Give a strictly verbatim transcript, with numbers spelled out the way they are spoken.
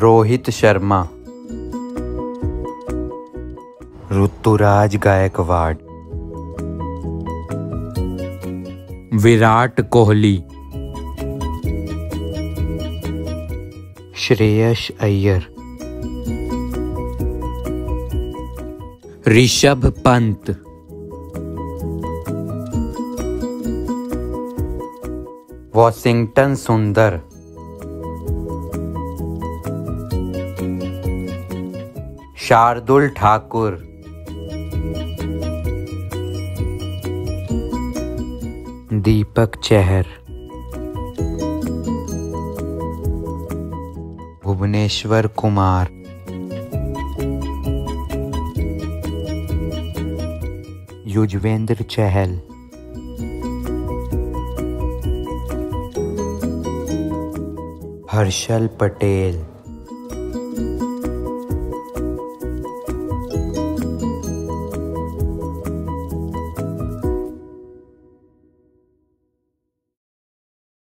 Rohit Sharma, Ruturaj Gaikwad, Virat Kohli, Shreyas Iyer, Rishabh Pant, Washington Sundar, Shardul Thakur, Deepak Chahar, Bhuvneshwar Kumar, Yuzvendra Chahal, Harshal Patel,